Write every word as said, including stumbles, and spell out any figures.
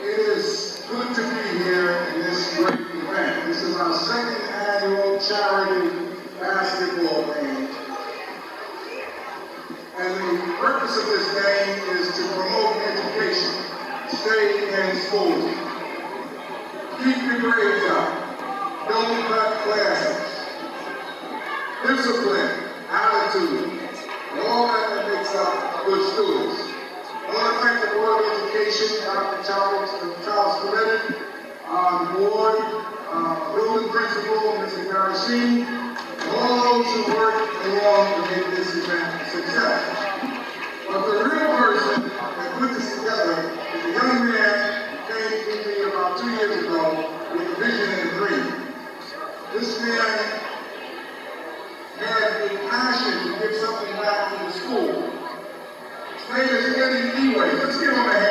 It is good to be here in this great event. This is our second annual charity basketball game. And the purpose of this game is to promote education. Stay in school. Keep your grades up. Don't cut classes. Discipline, attitude, and all that that makes up good students. I want to thank the Board of Education, Doctor Charles, Charles Peretta, on board, uh, building principal, Mister Garrison, and all those who worked along to make this event a success. But the real person that put this together is a young man who came to me about two years ago with a vision and a dream. This man had a passion to give something back to the school. His name is Eways. Let's give him a hand.